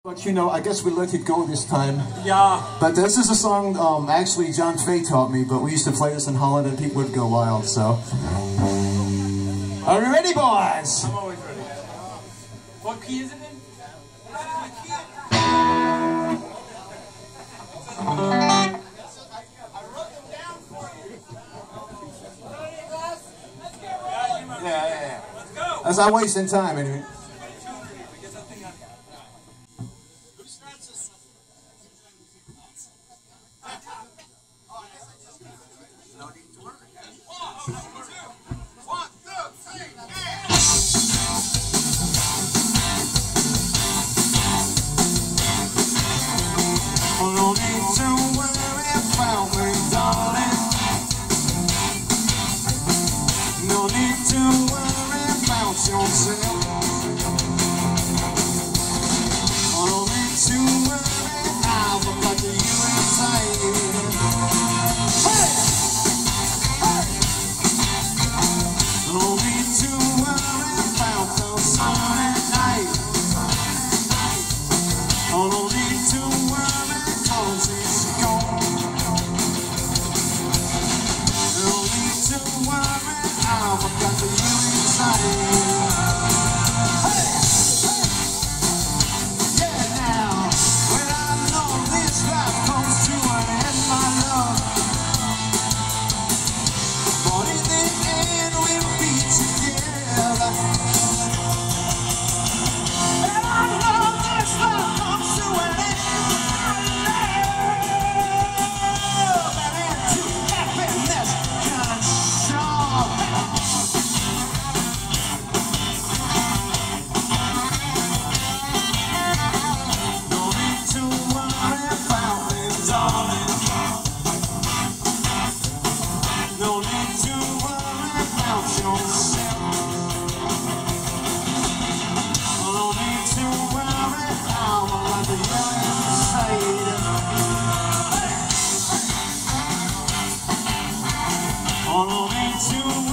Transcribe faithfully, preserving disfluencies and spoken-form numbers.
But you know, I guess we let it go this time. Yeah. But this is a song, um, actually John Fay taught me, but we used to play this in Holland and people would go wild, so. Are you ready, boys? I'm always ready. What key is it in? Yeah, yeah, yeah. Let's go. As I'm wasting time, anyway. No need to worry about me, darling. No need to worry about yourself. No need to worry, I've got you inside. Hey! Hey! No need to worry about the sunny night. No need to worry, 'cause it's gone. No need to worry, I've got you inside. Hey! Hey! Yeah, now, when I know this life comes to an end, my love, but in the end we'll be together. And I know this life comes to an end. No need to worry about yourself. No need to worry, I'm on the inside. No need to